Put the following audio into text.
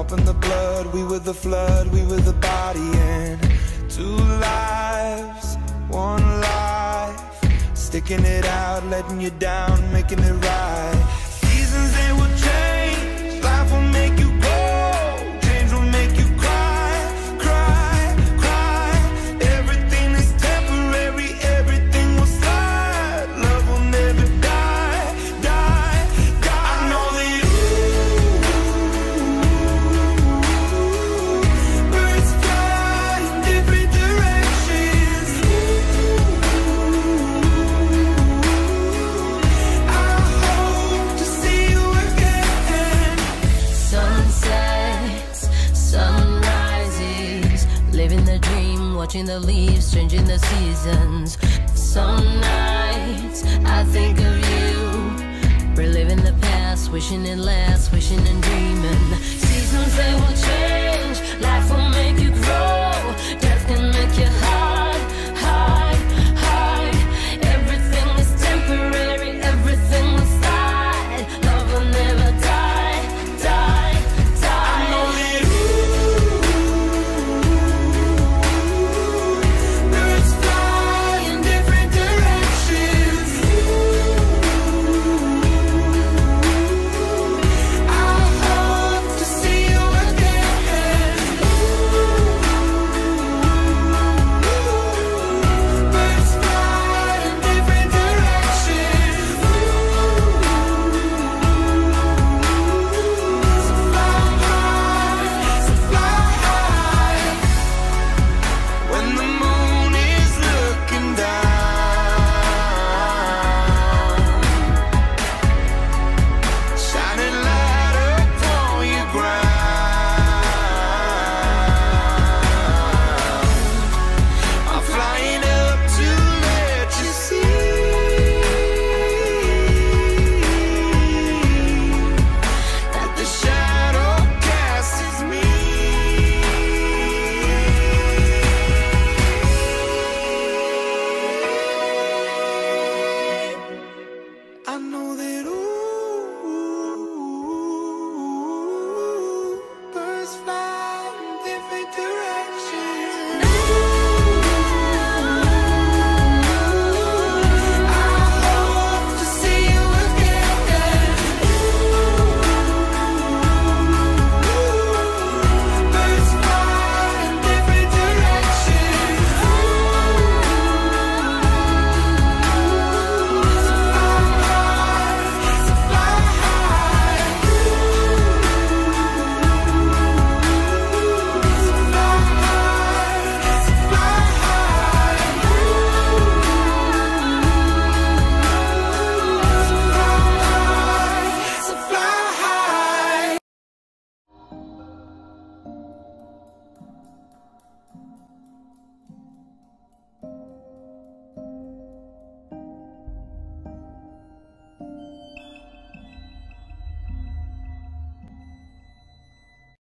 up in the blood. We were the flood, we were the body, and two lives, one life, sticking it out, letting you down, making it right. Seasons, they will change, life will make you go, change will make you cry, cry, cry. Everything is temporary, everything will slide. Love will never die, die, die. I know that birds fly in different directions. I hope to see you again. Sunsets, sunrises, living the dream, watching the leaves, changing the seasons. Some nights I think of you, reliving the past, wishing it lasts, wishing and dreaming. Seasons, they will change, life will make you grow.